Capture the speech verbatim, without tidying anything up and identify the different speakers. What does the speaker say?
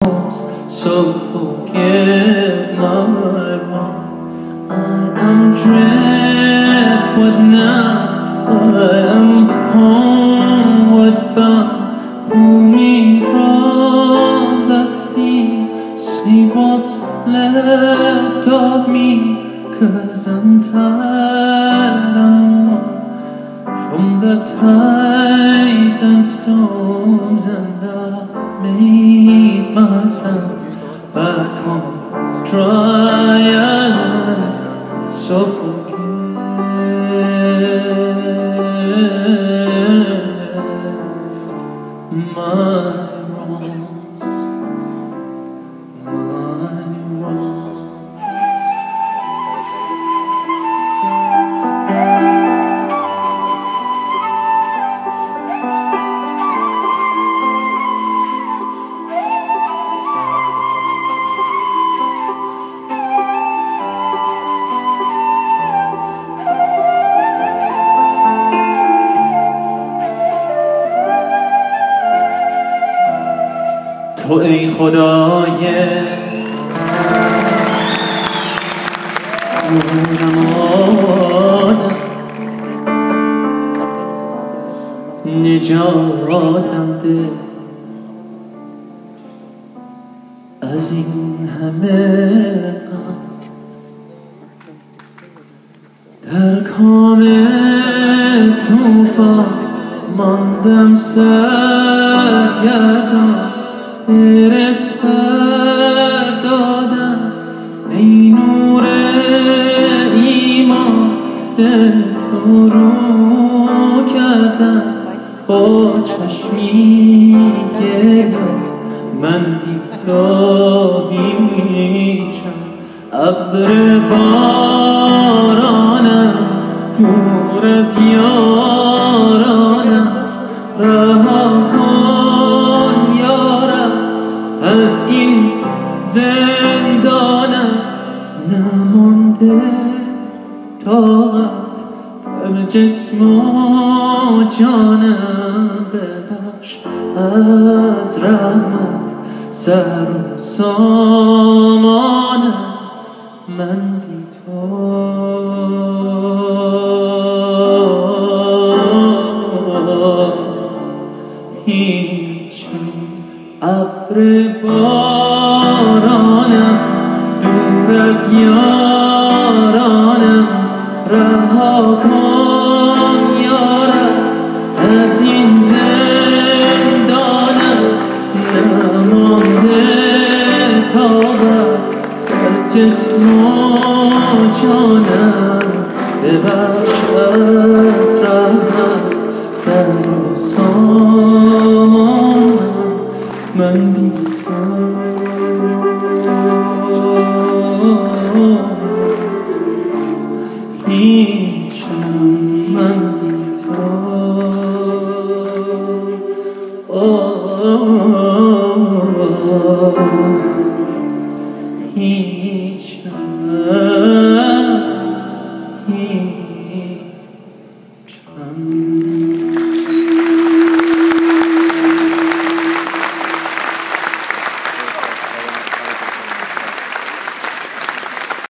Speaker 1: souls, so forgive my wrong. I am driftwood now, I am homeward bound. Pull me from the sea, save what's left of me, 'cause I'm tired, I'm worn from the tides and storms, and I've made my plans back on drier land. So forgive my wrongs, my wrongs. تو ای خدای نمادم، نجاتم ده از این همه غم. در کام طوفان ماندم سرگردان، برسپر دادم ای نور ایمان، به تو رو کردم با چشمی گریه. من بی تو هیچم، ابر بارانم، دور از یارانم. رها کن یارم از این زندانم، نمانده طاقت در جسم و جانم. ببخش از رحمت سر و سامانم، من بی تو هیچم. ابر بارانم، دور از یارانم. رها کن یارم از این زندانم، نمانده طاقت در جسم و جانم. ببخش از رحمت سر و سامانم، من بی تو هیچم، من بی تو هیچم، هیچم.